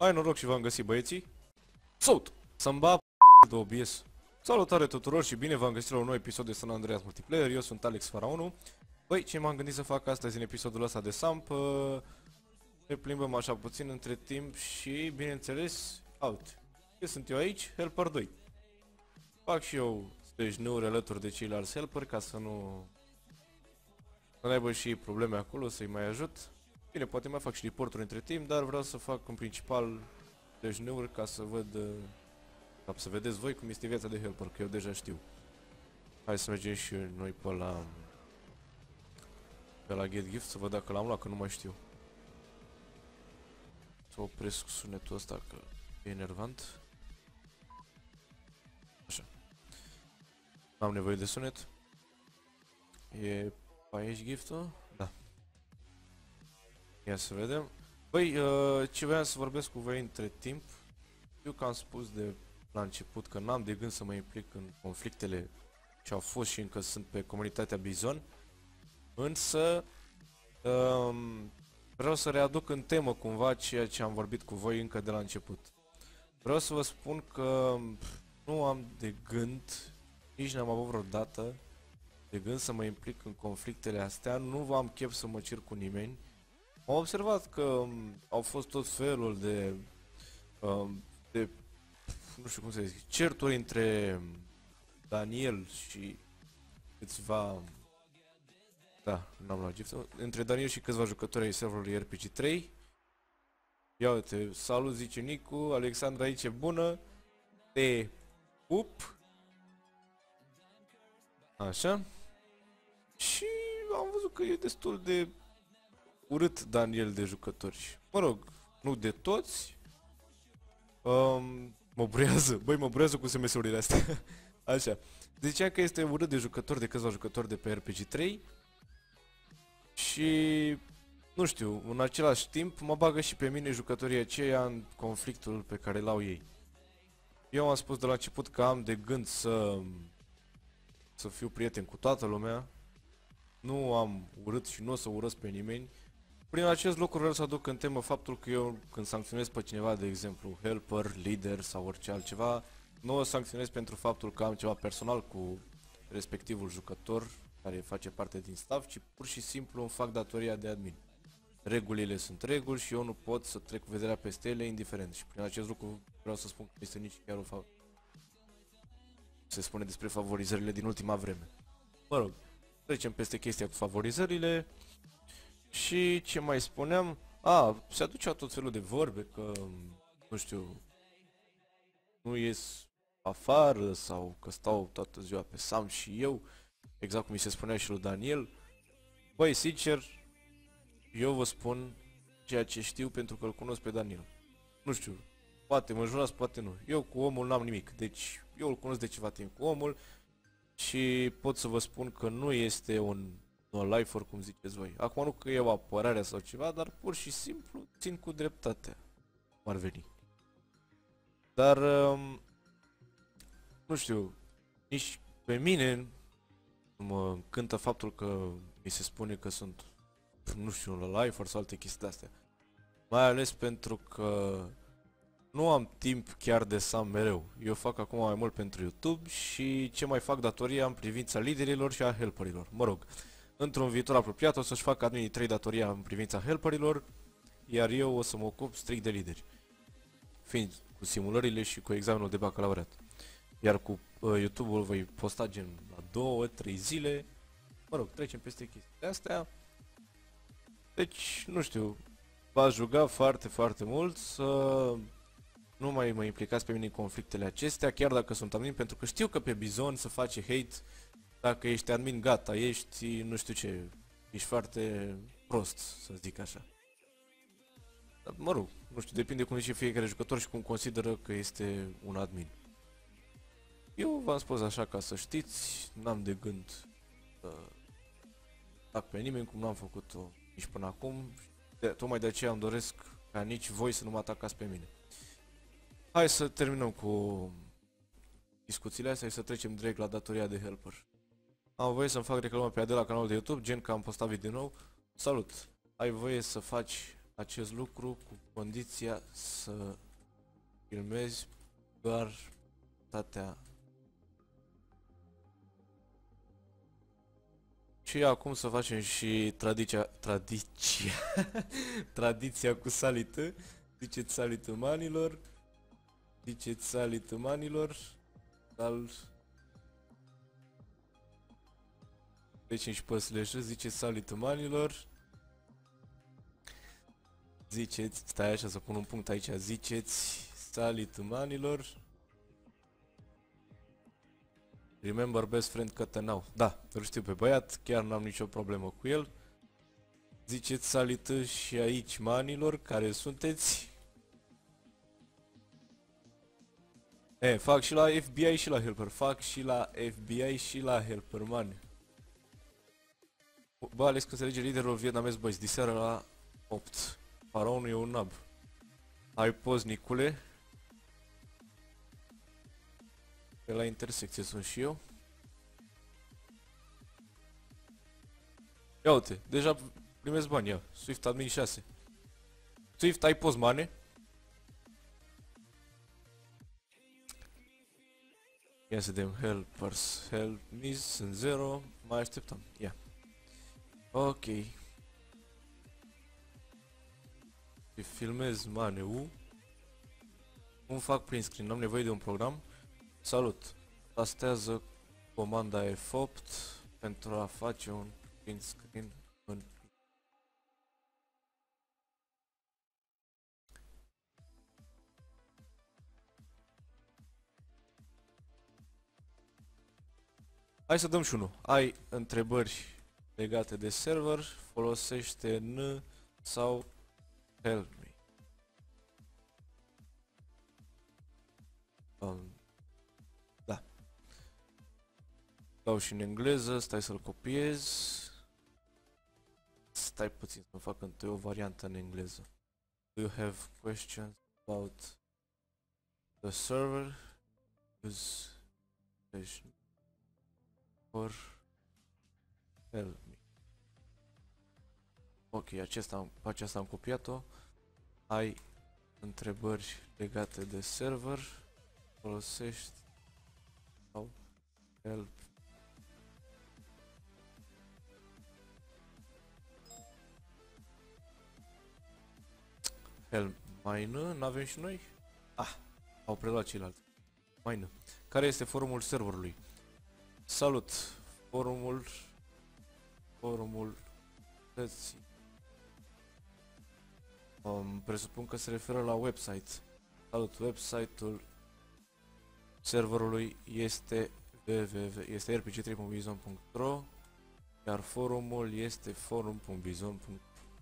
Hai noroc și v-am găsit, băieții. Salut! Să-mi bag de OBS. Salutare tuturor și bine v-am găsit la un nou episod de San Andreas Multiplayer. Eu sunt Alex Faraonu. Băi, ce m-am gândit să fac astăzi în episodul ăsta de Samp? Ne plimbăm așa puțin între timp și, bineînțeles, out. Eu sunt eu aici, Helper 2. Fac și eu stejnuri alături de ceilalți helper ca să nu aibă și probleme acolo, să-i mai ajut. Bine, poate mai fac și reporturi între timp, dar vreau să fac în principal stejnuri ca să văd, ca să vedeți voi cum este viața de helper, că eu deja știu. Hai să mergem și noi pe la Get Gift să văd dacă l-am luat, că nu mai știu. Să opresc sunetul ăsta că e enervant. Așa. Am nevoie de sunet. E pe aici giftul? Da. Ia să vedem. Băi, ce voiam să vorbesc cu voi între timp. Știu că am spus de la început că n-am de gând să mă implic în conflictele ce au fost și încă sunt pe comunitatea Bizon. Însă vreau să readuc în temă cumva ceea ce am vorbit cu voi încă de la început. Vreau să vă spun că nu am de gând, nici n-am avut vreodată de gând să mă implic în conflictele astea. Nu am chef să mă cer cu nimeni. Am observat că au fost tot felul de nu știu cum să zic, certuri între Daniel și câțiva, da, n-am luat gift, între Daniel și câțiva jucători ai serverului RPG 3. Ia uite, salut, zice Nicu, Alexandra aici e bună, te pup. Așa. Și am văzut că e destul de urât Daniel de jucători. Mă rog, nu de toți. Mă burează, băi, mă burează cu SMS-urile astea. Așa. Zicea că este urât de jucători, de câțiva jucători de pe RPG 3. Și nu știu, în același timp mă bagă și pe mine jucătorii aceia în conflictul pe care l-au ei. Eu am spus de la început că am de gând să fiu prieten cu toată lumea. Nu am urât și nu o să urăsc pe nimeni. Prin acest lucru vreau să aduc în temă faptul că eu, când sancționez pe cineva, de exemplu helper, lider sau orice altceva, nu o sancționez pentru faptul că am ceva personal cu respectivul jucător care face parte din staff, ci pur și simplu îmi fac datoria de admin. Regulile sunt reguli și eu nu pot să trec cu vederea peste ele indiferent. Și prin acest lucru vreau să spun că este nici chiar o se spune despre favorizările din ultima vreme. Mă rog, trecem peste chestia cu favorizările. Și ce mai spuneam? Se aducea tot felul de vorbe că, nu știu, nu ies afară sau că stau toată ziua pe Sam și eu, exact cum mi se spunea și lui Daniel. Băi, sincer, eu vă spun ceea ce știu pentru că îl cunosc pe Daniel. Nu știu, poate mă jurați, poate nu. Eu cu omul n-am nimic, deci eu îl cunosc de ceva timp cu omul și pot să vă spun că nu este un no-lifer, cum ziceți voi. Acum nu că e o apărare sau ceva, dar pur și simplu țin cu dreptatea. M-ar veni. Dar, nu știu, nici pe mine nu mă încântă faptul că mi se spune că sunt, nu știu, un no-lifer sau alte chestii de-astea. Mai ales pentru că nu am timp chiar de Sam mereu. Eu fac acum mai mult pentru YouTube și ce mai fac datoria în privința liderilor și a helperilor. Mă rog, într-un viitor apropiat o să-și fac adminii 3 datoria în privința helperilor, iar eu o să mă ocup strict de lideri, fiind cu simulările și cu examenul de bacalaureat. Iar cu YouTube-ul voi posta gen la 2-3 zile. Mă rog, trecem peste chestiile astea. Deci, nu știu, v-aș ruga foarte, foarte mult să nu mai mă implicați pe mine în conflictele acestea, chiar dacă sunt admin, pentru că știu că pe Bizon se face hate. Dacă ești admin, gata, ești, nu știu ce, ești foarte prost, să zic așa. Dar, mă rog, nu știu, depinde cum zice fiecare jucător și cum consideră că este un admin. Eu v-am spus așa ca să știți, n-am de gând să atac pe nimeni, cum n-am făcut-o nici până acum. Tocmai de aceea îmi doresc ca nici voi să nu mă atacați pe mine. Hai să terminăm cu discuțiile astea și să trecem direct la datoria de helper. Am voie să-mi fac reclamă pe Adela la canalul de YouTube, gen că am postat video nou. Salut! Ai voie să faci acest lucru cu condiția să filmezi doar tatea. Și acum să facem și tradiția cu salită. Ziceți salită manilor. Ziceți salită manilor. Trecem și păsile jos. Ziceți salită manilor. Ziceți, stai așa să pun un punct aici. Ziceți salită manilor. Remember best friend Cătănau. Da, îl știu pe băiat, chiar n-am nicio problemă cu el. Ziceți salită și aici manilor, care sunteți. Fac și la FBI și la Helper. Fac și la FBI și la Helper, man. Bă, Alex, că se lege liderul vietnamez, băi, diseară la 8. Faraonul e un nab. Hai poz, Nicule. Pe la intersecție sunt și eu. Ia uite, deja primesc bani, ia. Swift Admin 6. Swift, ai poz, mane? Ia să vedem, helpers, help me, sunt 0, mai așteptăm, ia. Ok. Și filmez maneu. Cum fac print screen? Am nevoie de un program. Salut! Tastează comanda F8 pentru a face un print screen în... Hai să dăm și unul. Ai întrebări legate de server, folosește N sau help me. Da. Dau și în engleză, stai să-l copiez. Stai puțin să-mi fac întâi o variantă în engleză. Do you have questions about the server? Use station or help me. Ok, aceasta am copiat-o. Ai întrebări legate de server, folosești sau help. Help maină, n-avem și noi? Ah, au preluat ceilalți. Maină. Care este forumul serverului? Salut! Forumul presupun că se referă la website. Salut, website-ul serverului este rpg3.bizon.ro, iar forumul este forum.bizon.ro.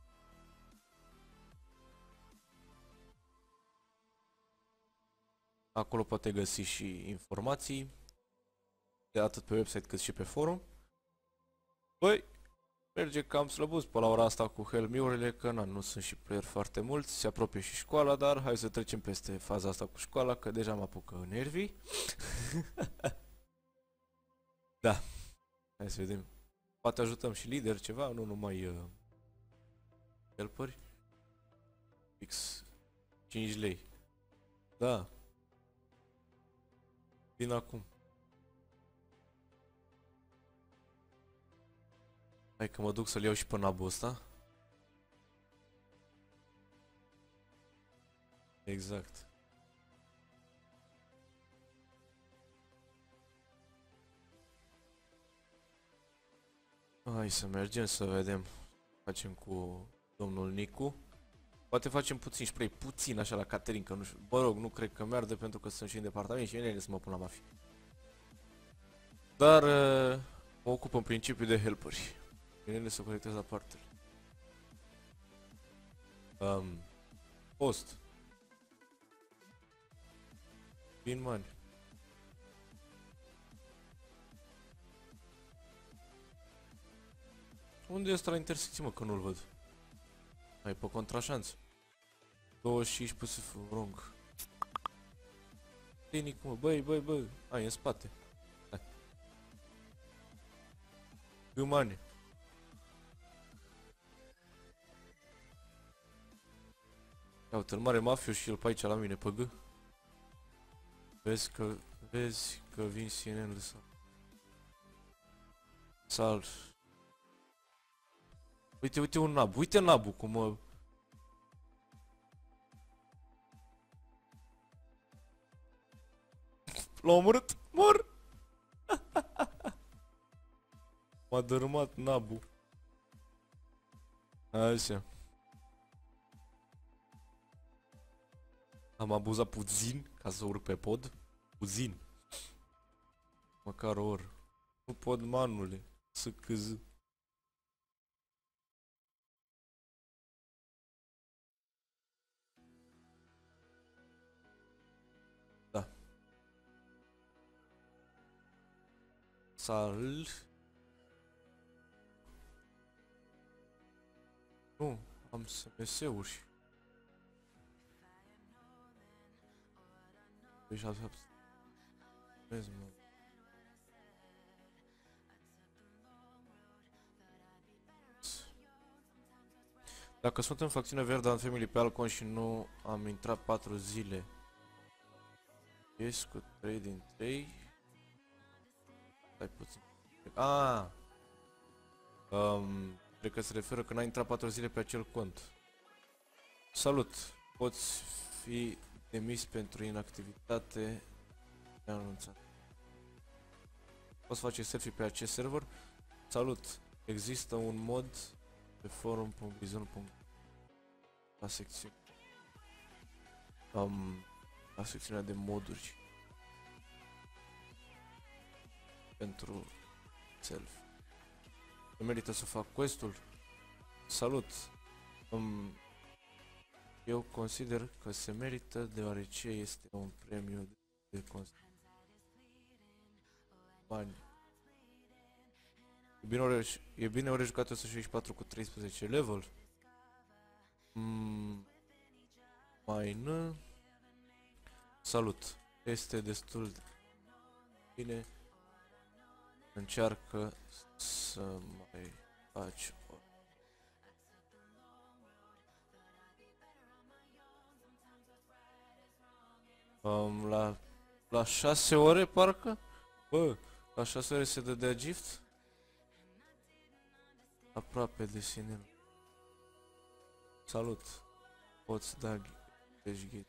Acolo poate găsi și informații, de atât pe website cât și pe forum. Băi, merge cam slăbus pe la ora asta cu helmiurile, că nu sunt și player foarte mulți, se apropie și școala, dar hai să trecem peste faza asta cu școala, că deja mă apucă nervii. Da, hai să vedem. Poate ajutăm și lider ceva, nu numai helperi. Fix 5 lei. Da. Vin acum. Hai că mă duc să-l iau și pe nabul ăsta. Exact. Hai să mergem să vedem. Facem cu domnul Nicu. Poate facem puțin spray, puțin așa la Caterin, că nu știu. Bă rog, nu cred că meargă pentru că sunt și în departament și ele să mă pun la mafie. Dar mă ocup în principiu de helperi. Ele să conectez la partele. Post. Bin man. Unde este la intersecție, mă, că nu-l văd? Hai, pe contrașanț. 25 puse wrong. Tehnic, mă, băi, ai, în spate. Hai. Gâmane. Ia uite-l, mare mafiu și el pe aici la mine, pe G. Vezi că vin CNN-ul sau... Sal. Uite un nab, uite nabul cum mă... L-a omorât, mor! M-a dărâmat nabul. Așa. Am abuzat puțin ca să urc pe pod. Puțin. Măcar o oră. Nu pot, manule. Să câz. Da. Sal. Nu, am SMS-uri. Deci vezi, mă. Dacă sunt în facțiune verde, am family pe Alcon și nu am intrat 4 zile. Ies cu 3 din 3. Stai puțin. Cred că se referă că n-ai intrat 4 zile pe acel cont. Salut! Poți fi demis pentru inactivitate. Ne-am anunțat. Poți face selfie pe acest server? Salut! Există un mod pe forum.bizon.com la secțiune. La secțiunea de moduri pentru selfie. Nu merită să fac quest-ul? Salut! Eu consider că se merită deoarece este un premiu de bani. E bine ori jucat 164 cu 13 level. Mai nu. Salut. Este destul de bine. Încearcă să mai faci la 6 ore parcă? Bă, la 6 ore se dădea gift? Aproape de sine. Salut. Poți da ghi.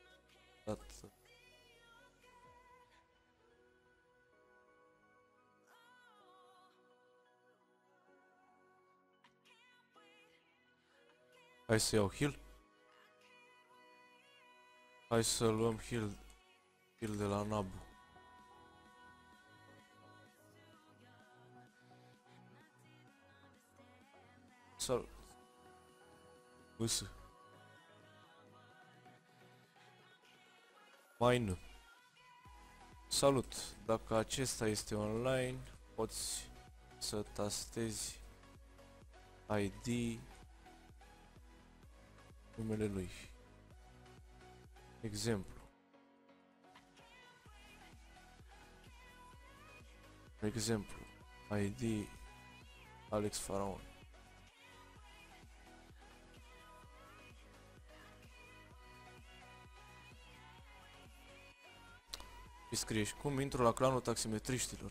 Hai să iau heal. Hai să luăm heal de la Nabu. Salut. Băsă. Mine. Salut. Dacă acesta este online, poți să tastezi ID, numele lui. Exemplu. ID Alex Faraon. Și scrie și cum intru la clanul taximetriștilor.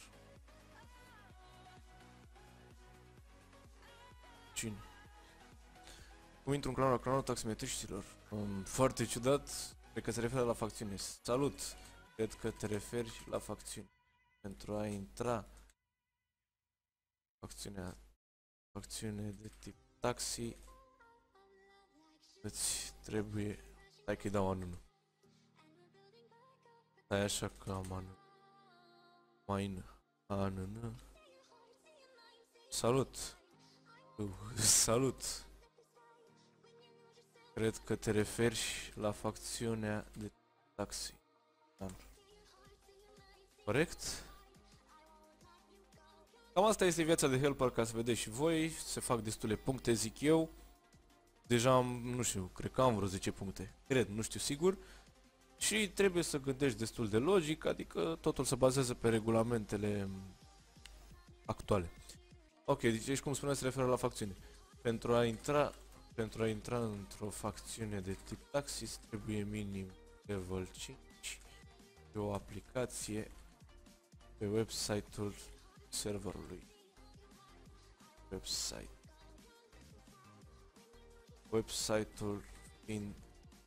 Cine? Cum intru la clanul taximetriștilor? Foarte ciudat. Cred că se referă la facțiune. Salut! Cred că te referi la facțiune. Pentru a intra facțiune de tip taxi îți trebuie... Hai că-i dau anunul. Stai așa că am anună. Salut! Salut! Cred că te referi la facțiunea de taxi. Corect? Cam asta este viața de helper, ca să vedeți și voi. Se fac destule puncte, zic eu. Deja am, nu știu, cred că am vreo 10 puncte. Cred, nu știu sigur. Și trebuie să gândești destul de logic, adică totul se bazează pe regulamentele actuale. Ok, deci cum spuneam, se referă la facțiune. Pentru a intra Pentru a intra într-o facțiune de tip Taxis trebuie minim level 5 pe o aplicație pe website-ul serverului. Website-ul fiind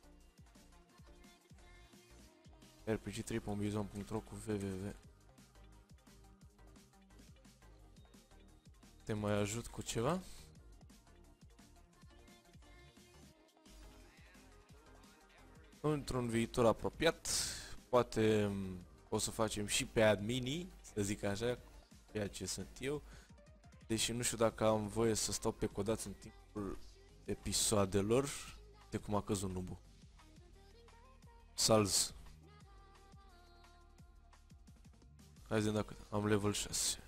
rpg3.bizon.ro cu www. Te mai ajut cu ceva? Într-un viitor apropiat, poate o să facem și pe adminii, să zic așa, ceea ce sunt eu. Deși nu știu dacă am voie să stau pe codați în timpul episoadelor, de cum a căzut nubul. Salz. Hai să vedem dacă am level 6.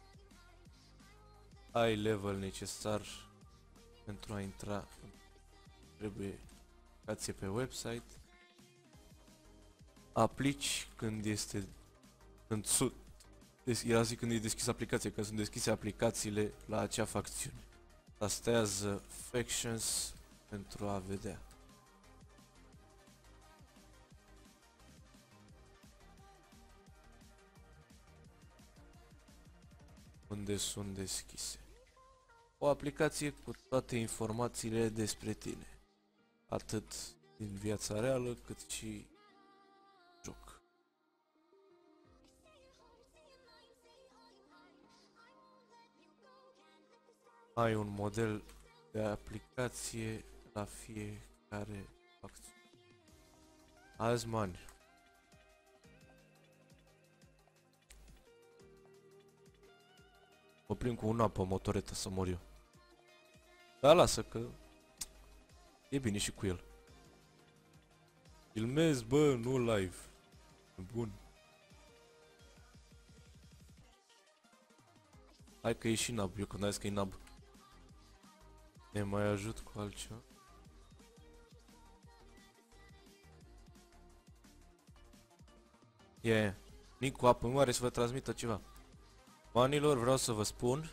Ai level necesar pentru a intra. Trebuie aplicație pe website. Aplici când este era zi când e deschis aplicația, când sunt deschise aplicațiile la acea facțiune. Tastează Factions pentru a vedea. Unde sunt deschise. O aplicație cu toate informațiile despre tine. Atât din viața reală cât și joc. Ai un model de aplicație la fiecare facțiune. Azi, mani. Mă prind cu una pe motoretă să mor eu. Dar lasă că e bine și cu el. Filmez, bă, nu live. Bun. Hai că e și nab, eu când ai zis că e nab. Ne mai ajut cu altceva. Nici cu apă mare să vă transmită ceva. Manilor, vreau să vă spun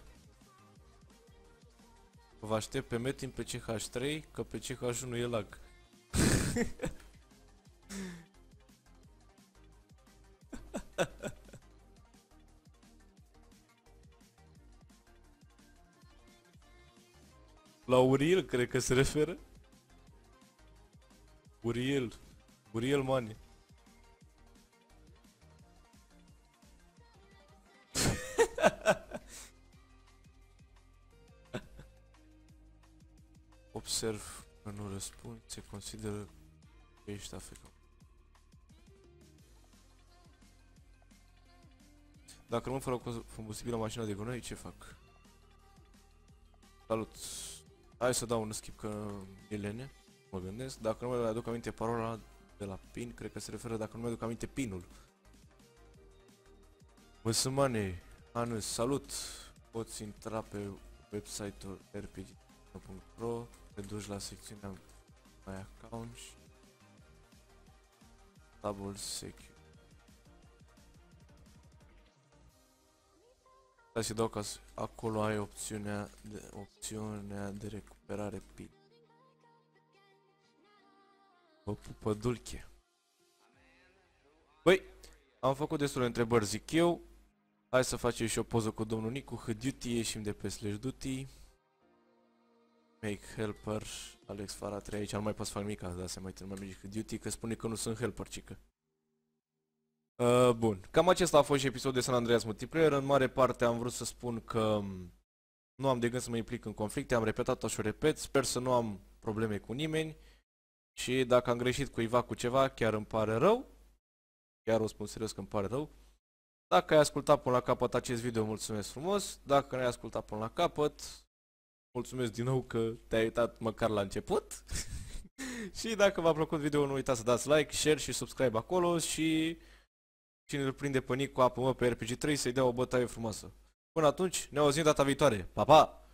că vă aștept pe Metin pe CH3, că pe CH1 e lag. La Uriel, cred că se referă. Uriel Mani. Observ că nu răspund, se consideră că ești afectat. Dacă rămân fără combustibil la mașina de gunoi, ce fac? Salut! Hai să dau un skip că e lene, mă gândesc. Dacă nu mi aduc aminte parola de la pin, cred că se referă dacă nu mi aduc aminte pinul. Măsămane, Anu, salut! Poți intra pe website-ul rpg.ro, te duci la secțiunea My Account, Double Secure. Da, și dau ca acolo ai opțiunea de recuperare pin. Vă pupă dulche. Băi, am făcut destule întrebări, zic eu. Hai să facem și o poză cu domnul Nicu. Hduty, ieșim de pe Slash Duty. Make helper, Alex Fara 3, aici nu mai pot să fac nimic, dar se mai trebuie mai merge Hduty, că spune că nu sunt helper, cică. Bun, cam acesta a fost și episodul de San Andreas Multiplayer. În mare parte am vrut să spun că nu am de gând să mă implic în conflicte, am repetat-o și o repet, sper să nu am probleme cu nimeni. Și dacă am greșit cuiva cu ceva, chiar îmi pare rău. Chiar o spun serios că îmi pare rău. Dacă ai ascultat până la capăt acest video, mulțumesc frumos. Dacă nu ai ascultat până la capăt, mulțumesc din nou că te-ai uitat măcar la început. Și dacă v-a plăcut video, nu uitați să dați like, share și subscribe acolo. Și cine îl prinde pe Nick cu apă pe RPG3 să-i dea o bătaie frumoasă. Până atunci, ne auzim data viitoare. Pa, pa!